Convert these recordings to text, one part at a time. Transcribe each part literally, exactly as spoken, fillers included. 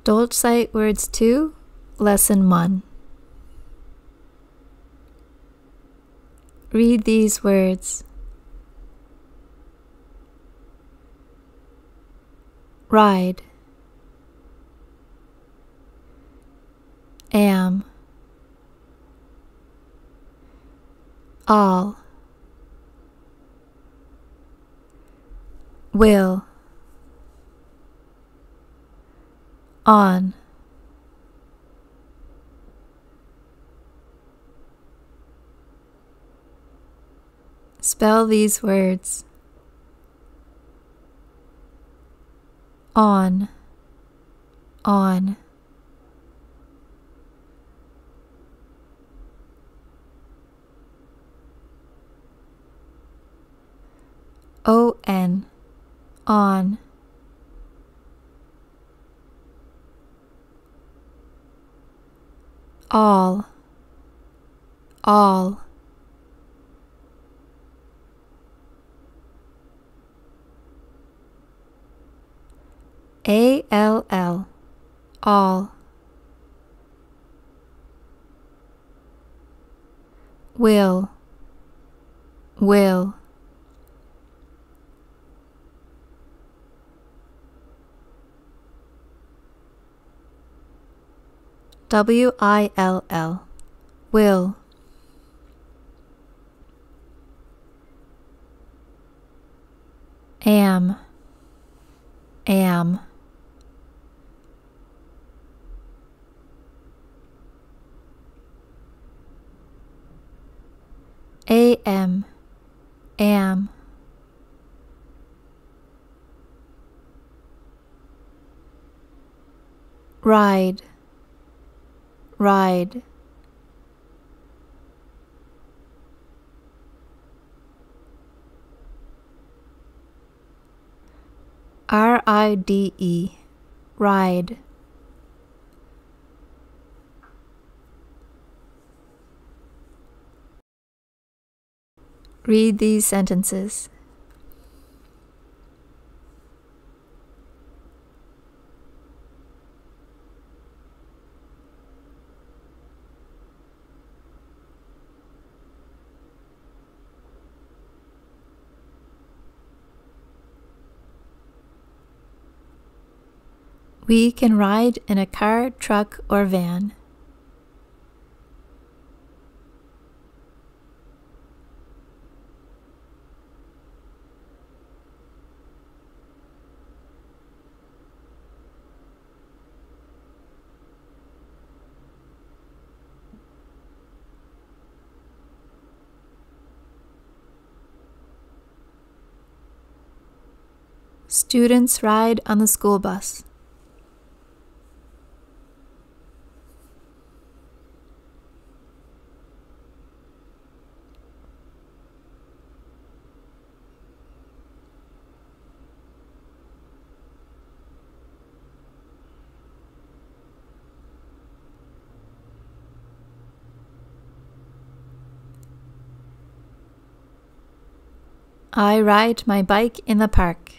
Adult Sight Words two, Lesson one. Read these words. Ride. Am. All. Will. On. Spell these words. On. On. O N. On. All. All. A L L. All. Will. Will. W I L L. Will. Am. Am. A M. Am. Ride. Ride. R I D E. Ride. Read these sentences. We can ride in a car, truck, or van. Students ride on the school bus. I ride my bike in the park.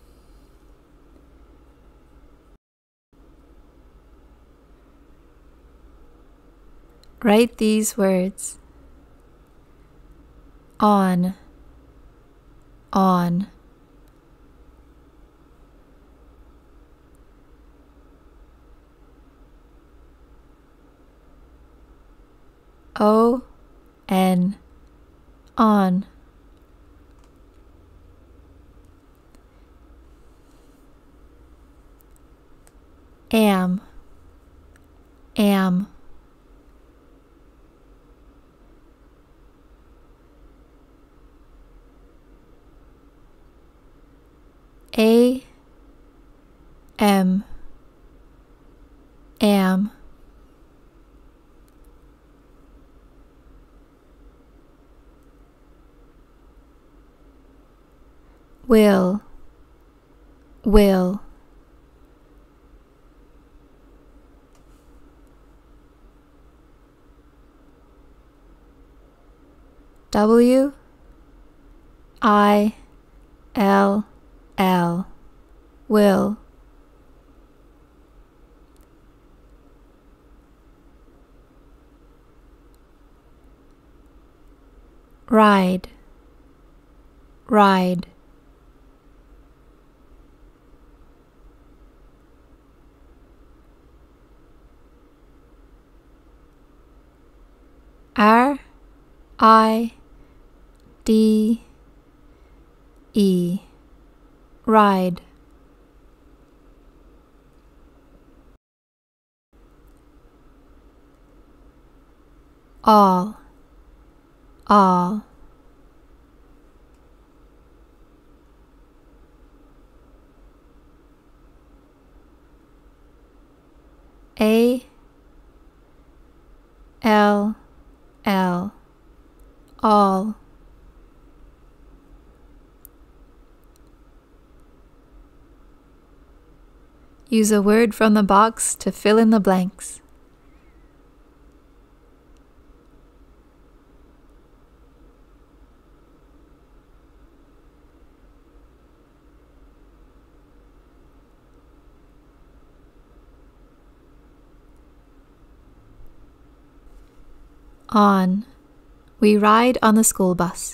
Write these words. On. On. O N. On. Am. Am. A. M. Am. Will. Will. W I L L. Will. ride, ride. R I D E, ride. All, all. A L L, all. Use a word from the box to fill in the blanks. On. We ride on the school bus.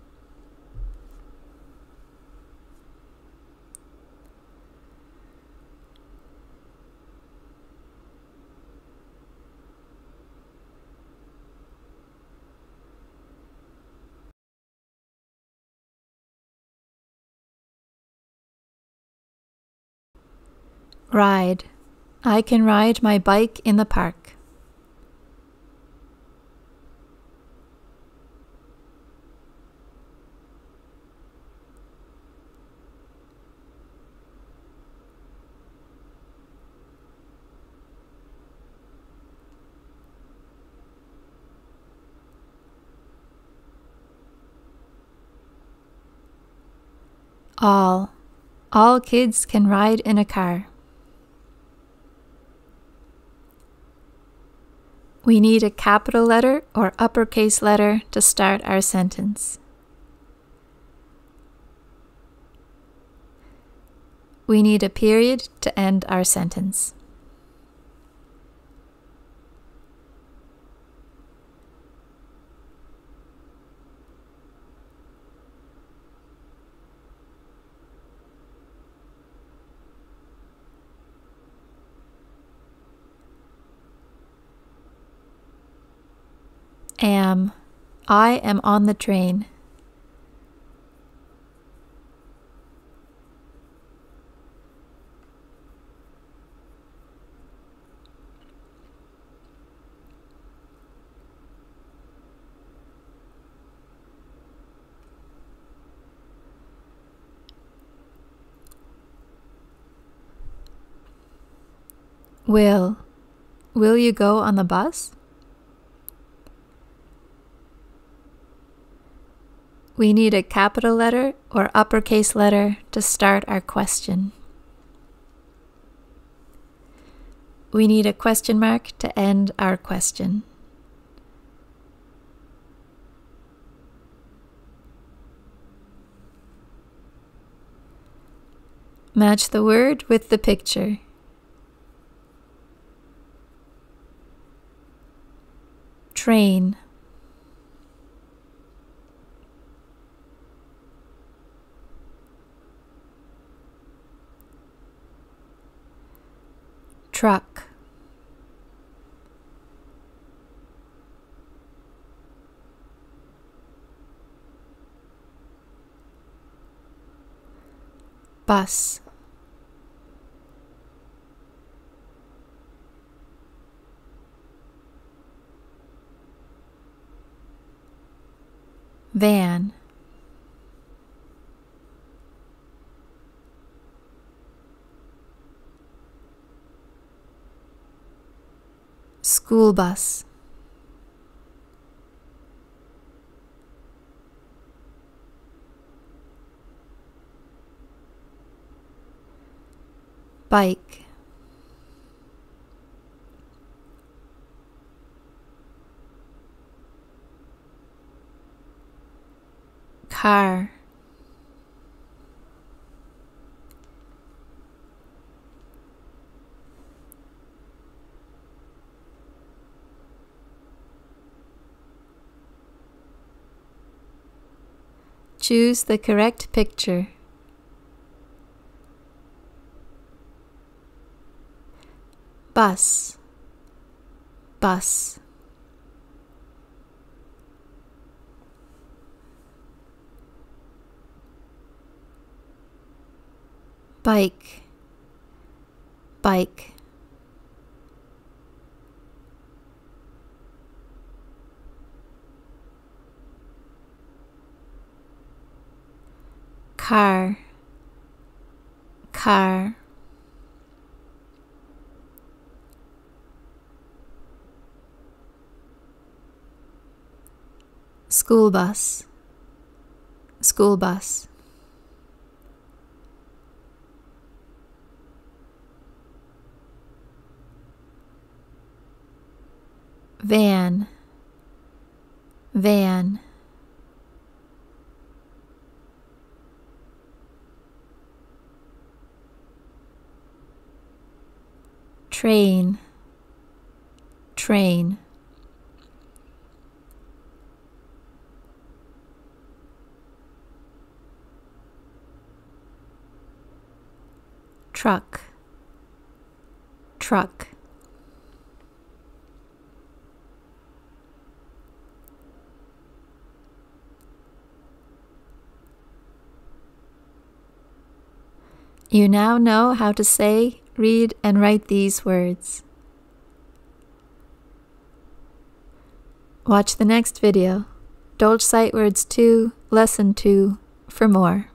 Ride. I can ride my bike in the park. All. All kids can ride in a car. We need a capital letter or uppercase letter to start our sentence. We need a period to end our sentence. Am. I am on the train. Will. Will you go on the bus? We need a capital letter or uppercase letter to start our question. We need a question mark to end our question. Match the word with the picture. Train. Truck. Bus. Van. School bus. Bike. Car. Choose the correct picture. Bus, bus. Bike, bike. Car, car. School bus, school bus. Van, van. Train, train. Truck, truck. You now know how to say, read, and write these words. Watch the next video, Dolch Sight Words two, Lesson two, for more.